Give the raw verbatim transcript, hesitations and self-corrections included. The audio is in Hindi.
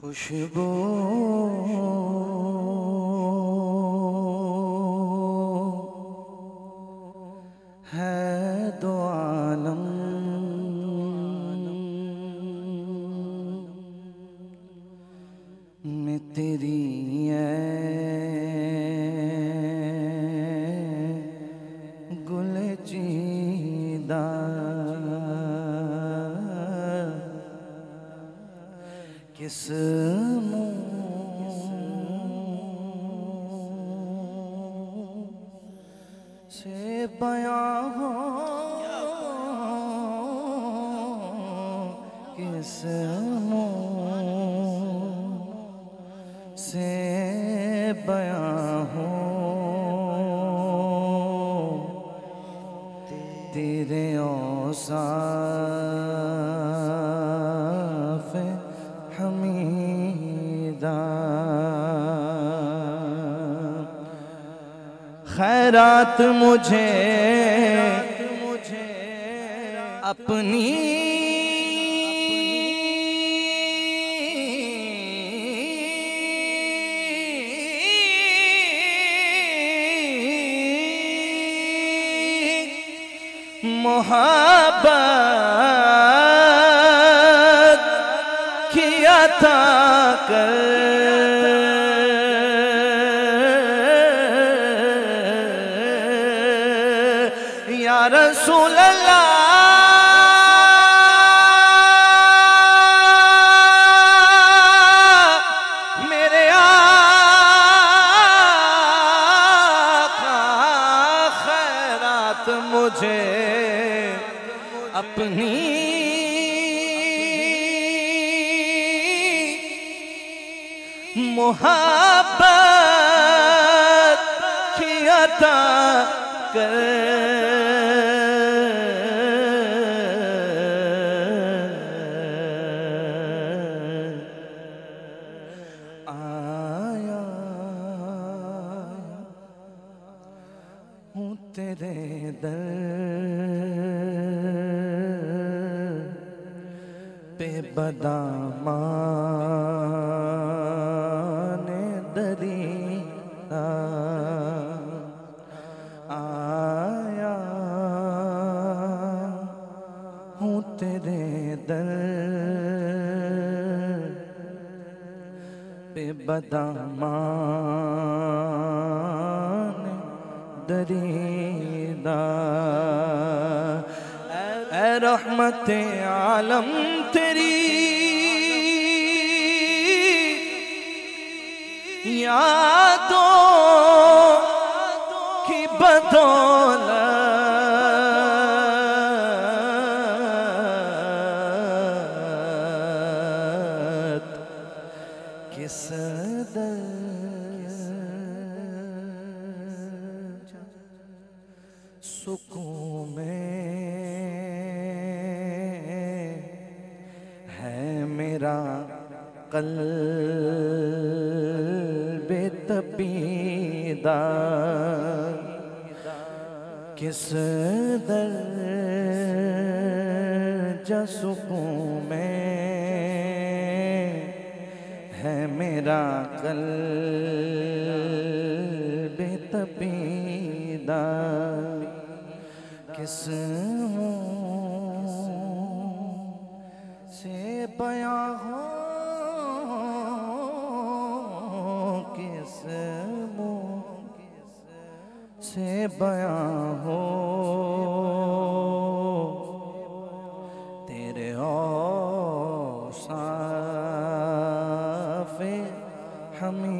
खुशबू है दो आलम में तेरी गुल चीदा किस से बयां हो किस से बयां हो तेरे औसाफ हमीदा। खैरात मुझे अपनी मोहब्बत की अता कर या रसूल अल्लाह। मेरे आका खैरात मुझे अपनी मोहब्बत की अता कर आया हूँ तेरे दर पे बदामान दरिया आया हूँ तेरे दर पे बदामान दरिया। ऐ रहमते आलम तेरी यादों की बदौलत किस दर्जा सुकून में है मेरा क़ल्ब तपीदा किस दर्जा सुकून में है मेरा क़ल्ब तपीदा किस से बयां हो किस से बयां हो तेरे औसाफ हमीदा।